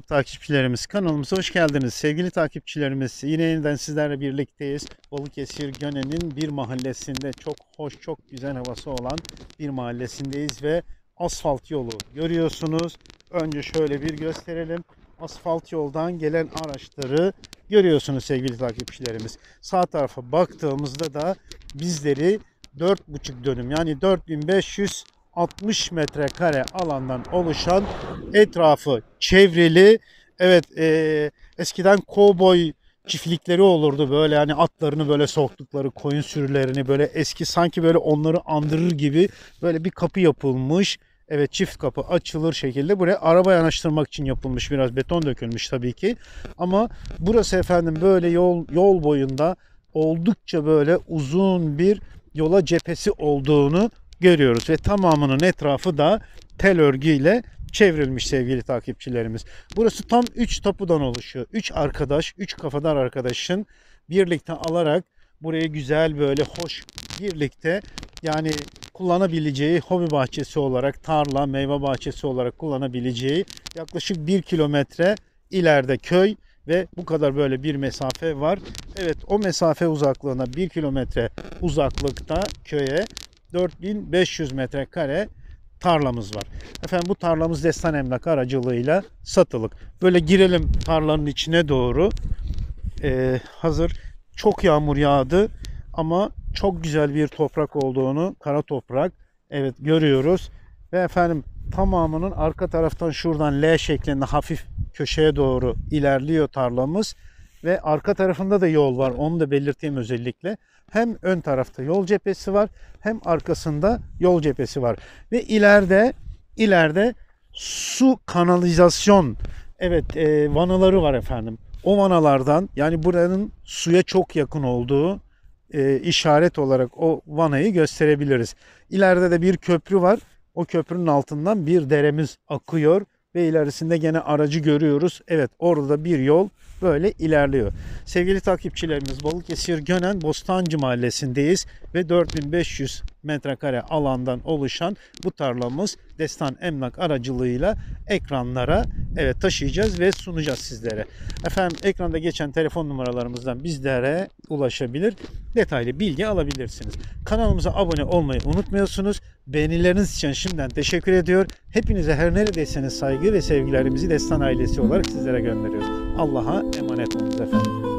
YouTube takipçilerimiz, kanalımıza hoş geldiniz. Sevgili takipçilerimiz, yine yeniden sizlerle birlikteyiz. Balıkesir Gönen'in bir mahallesinde, çok hoş, çok güzel havası olan bir mahallesindeyiz ve asfalt yolu görüyorsunuz. Önce şöyle bir gösterelim. Asfalt yoldan gelen araçları görüyorsunuz sevgili takipçilerimiz. Sağ tarafa baktığımızda da bizleri 4,5 dönüm, yani 4560 metrekare alandan oluşan, etrafı çevrili, evet, eskiden kovboy çiftlikleri olurdu, böyle hani atlarını böyle soktukları, koyun sürülerini, böyle eski, sanki böyle onları andırır gibi böyle bir kapı yapılmış. Evet, çift kapı açılır şekilde, buraya araba yanaştırmak için yapılmış, biraz beton dökülmüş tabii ki. Ama burası efendim böyle yol boyunda oldukça böyle uzun bir yola cephesi olduğunu görüyoruz ve tamamının etrafı da tel örgüyle çevrilmiş sevgili takipçilerimiz. Burası tam 3 tapudan oluşuyor. 3 arkadaş, 3 kafadar arkadaşın birlikte alarak burayı güzel, böyle hoş, birlikte yani kullanabileceği, hobi bahçesi olarak, tarla, meyve bahçesi olarak kullanabileceği, yaklaşık 1 kilometre ileride köy ve bu kadar böyle bir mesafe var. Evet, o mesafe uzaklığına, 1 kilometre uzaklıkta köye 4500 metrekare tarlamız var. Efendim, bu tarlamız Destan Emlak aracılığıyla satılık. Böyle girelim tarlanın içine doğru. Hazır çok yağmur yağdı ama çok güzel bir toprak olduğunu, kara toprak, evet, görüyoruz. Ve efendim, tamamının arka taraftan şuradan L şeklinde hafif köşeye doğru ilerliyor tarlamız. Ve arka tarafında da yol var, onu da belirteyim özellikle. Hem ön tarafta yol cephesi var, hem arkasında yol cephesi var. Ve ileride su kanalizasyon, evet, vanaları var efendim. O vanalardan, yani buranın suya çok yakın olduğu işaret olarak o vanayı gösterebiliriz. İleride de bir köprü var. O köprünün altından bir deremiz akıyor ve ilerisinde gene aracı görüyoruz. Evet, orada bir yol böyle ilerliyor. Sevgili takipçilerimiz, Balıkesir Gönen Bostancı Mahallesi'ndeyiz ve 4500 metrekare alandan oluşan bu tarlamız Destan Emlak aracılığıyla ekranlara, evet, taşıyacağız ve sunacağız sizlere. Efendim, ekranda geçen telefon numaralarımızdan bizlere ulaşabilir, detaylı bilgi alabilirsiniz. Kanalımıza abone olmayı unutmuyorsunuz. Beğenileriniz için şimdiden teşekkür ediyor. Hepinize her neredeyseniz saygı ve sevgilerimizi Destan ailesi olarak sizlere gönderiyoruz. Allah'a emanet olunuz efendim.